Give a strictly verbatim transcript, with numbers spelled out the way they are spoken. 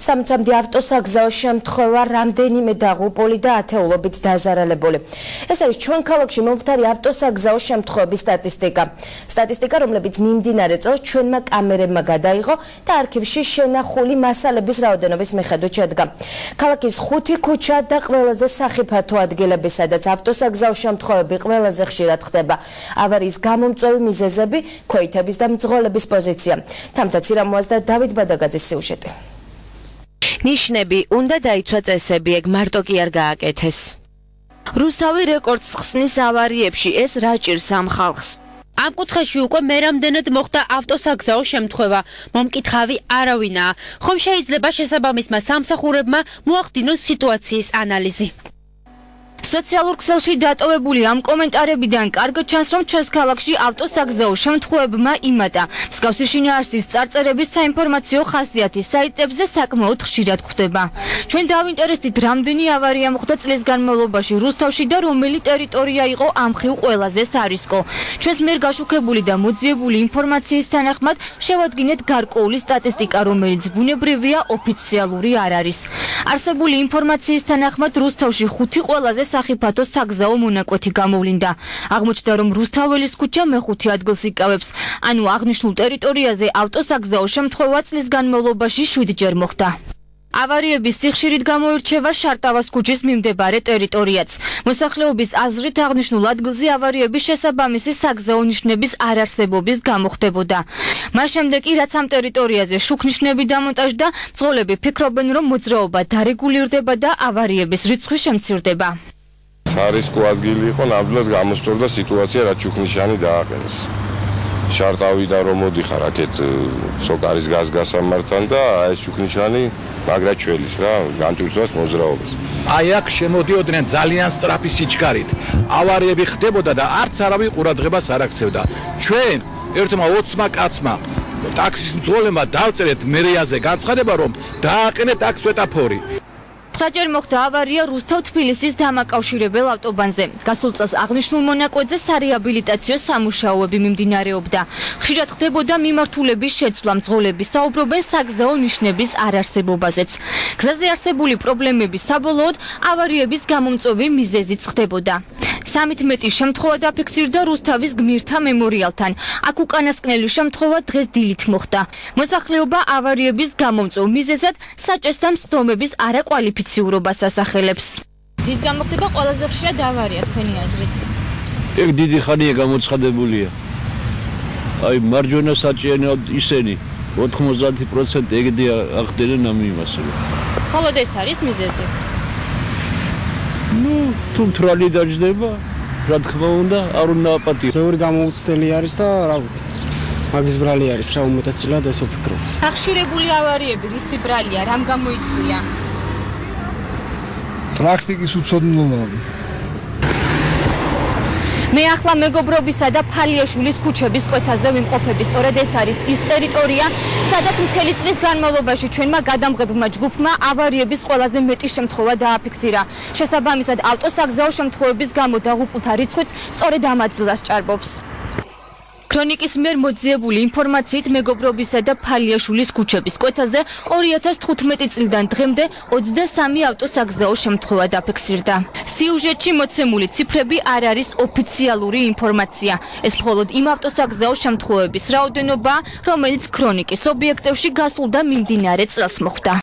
სამოცამდე ავტოსაგზაო შემთხვევა, რამდენიმე დაღუპული და ათეულობით დაზარალებული. ეს არის ჩვენ ქალაქში მომხდარი ავტოსაგზაო შემთხვევების სტატისტიკა. სტატისტიკა, რომლებიც მიმდინარე წელს ჩვენმა კამერებმა გადაიღო და არქივში შენახული მასალების რაოდენობის მიხედვით შედგა. ქალაქის ხუთი ქუჩა და ყველაზე სახიფათო ადგილები, სადაც ავტოსაგზაო შემთხვევები ყველაზე ხშირად ხდება. ავარიის გამომწვევი მიზეზები, ქვეითების და მძღოლების პოზიცია. თამთა ცირამოას და დავით ბადაგაძის სიუჟეტი. ნიშნები, უნდა დაიცვა წესები, ეგ მარტო კი არ გააკეთეს. რუსთავი რეკორდს ხსნის ავარიებში, ეს რა ჭირს ამ ხალხს? ამ კუთხეში უკვე მე რამდენად მოხდა ავტოსაგზაო შემთხვევა, მომკითხავი არავინაა, ხომ შეიძლება შესაბამისმა სამსახურებმა მოახდინოს სიტუაციის ანალიზი. სოციალურ ქსელში დატოვებული ამ კომენტარებიდან კარგად ჩანს, რომ ჩვენს ქალაქში ავტოსაგზაო შემთხვევებმა იმატა. მსგავსი შინაარსის წარწერების საინფორმაციო ხასიათი საიტებზე საკმაოდ ხშირად გვხვდება. ჩვენ დავინტერესდით, რამდენი ავარია მოხდა წლის განმავლობაში რუსთავში და რომელი ტერიტორია იყო ამ მხრივ ყველაზე სარისკო. ჩვენს მიერ გაშუქებული და მოძიებული ინფორმაციის თანახმად შევადგინეთ გარკვეული სტატისტიკა, რომელიც ბუნებრივია, ოფიციალური არ არის. არსებული ინფორმაციის თანახმად რუსთავში ხუთი ყველაზე სახიფათო საგზაო მონაკვეთი გამოვლინდა. აღმოჩნდა, რომ რუსთაველის ქუჩა მეხუთე ადგილს იკავებს, ანუ აღნიშნულ ტერიტორიაზე ავტოსაგზაო შემთხვევა წლის განმავლობაში შვიდჯერ მოხდა. ავარიების სიხშირით გამოირჩევა შარტავას ქუჩის მიმდებარე ტერიტორიაც. მოსახლეობის აზრით აღნიშნულ ადგილზე ავარიების შესაბამისი საგზაო ნიშნების არარსებობის გამო ხდებოდა. მას შემდეგ კი რაც ამ ტერიტორიაზე შუქნიშნები დამონტაჟდა, მძღოლები ფიქრობენ, რომ მოძრაობა დარეგულირდება და ავარიების რიცხვი შემცირდება. სარისკო ადგილი იყო, ნამდვილად გამოსწორდა სიტუაცია, რაც შუქნიშანი დააყენეს. შარტავი და რომ მოდიხარ აქეთ სოკარის გაზგასამართან და ეს შუქნიშანი მაგრად ჩველის რა, განტვირთვას მოძრაობას. აი აქ შემოდიოდნენ ძალიან სწრაფი სიჩქარით. ავარიები ხდებოდა და არც არავინ ყურადღებას არ აქცევდა. ჩვენ ერთმა ოცმა კაცმა ტაქსის მძღოლებმა დავწერეთ მერიაზე განცხადება, რომ დააყენეთ აქ სვეტაფორი. საჯერ მოხდა ავარია რუსთავ-თბილისის დამაკავშირებელ ავტობანზე. გასულ წელს აღნიშნულ მონაკვეთზე სარეაბილიტაციო სამუშაოები მიმდინარეობდა. ხშირად ხდებოდა მიმართულების შეცვლა, მძღოლები საუბრობენ საგზაო ნიშნების არარსებობაზეც. გზაზე არსებული პრობლემების საბოლოოდ ავარიების გამომწვევი მიზეზიც ხდებოდა. სამით მეტი შემთხვევა დაფიქსირდა რუსთავის გმირთა მემორიალთან. აქ უკანასკნელი შემთხვევა დღეს დილით მოხდა. მოსახლეობა ავარიების გამომწვევ მიზეზად საჭესთა მცდომების არაკვალიფიციურობას ასახელებს. რის გამო ხდება ყველაზე ხშირად ავარია თქვენი აზრით? ეგ დიდი ხანია გამოცხადებულია. აი მარჯვენა საჭიენი ისენი ოთხმოცდაათი პროცენტი ეგეთი ახდენენ ამ იმას. ხოლო ეს არის მიზეზი? ნუ თუ მთრალი დაждდება, რა თქმა უნდა, არ უნდა აპატიო. ბევრი გამოუცდელი არის და რა მაგის ბრალი არის, რა უმეტესწილად ეს ვფიქრობ. ახშირებული ავარიები რის ბრალია, რამ გამოიწვია? პრაქტიკის უცოდნელობა. მე ახლა მეგობრობისა და ფალიაშვილის ქუჩების კვეთაზე ვიმყოფები. სწორედ ეს არის ის ტერიტორია, სადაც მთელი წლის განმავლობაში ჩვენმა გადამღებმა ჯგუფმა ავარიების ყველაზე მეტი შემთხვევა დააფიქსირა. შესაბამისად, ავტოსაგზაო შემთხვევების გამო დაღუპულთა რიცხვიც სწორედ ამ ადგილას ჭარბობს. ქრონიკის მიერ მოძიებული ინფორმაციით მეგობრობისა და ფალიაშვილის ქუჩების კვეთაზე ორი ათას თხუთმეტი წლიდან დღემდე ოცდასამი ავტოსაგზაო შემთხვევა დაფიქსირდა. სიუჟეტში მოცემული ციფრები არ არის ოფიციალური ინფორმაცია. ეს მხოლოდ იმ ავტოსაგზაო შემთხვევების რაოდენობაა, რომელიც ქრონიკის ობიექტებში გასულ და მიმდინარე წელს მოხდა.